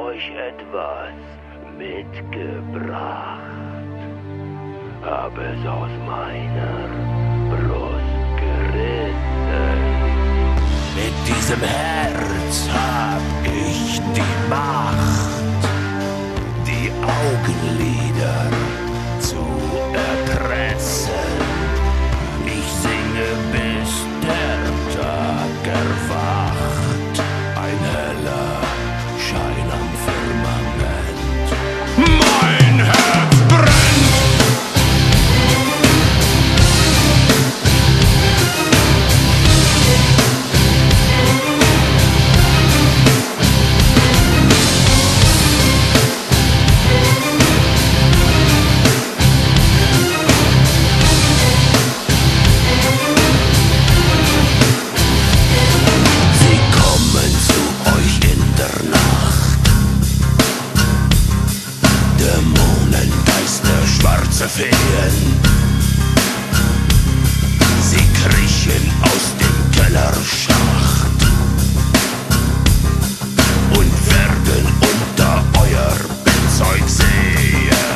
euch etwas mitgebracht. Hab es aus meiner Brust gerissen. Mit diesem Herz hab ich die Macht, die Augenlider zu erpressen. Ich singe, bis der Tag erwacht, ein heller Schein am Firmament. Mein Herz brennt! Feen. Sie kriechen aus dem Kellerschacht und werden unter euer Bettzeug sehen.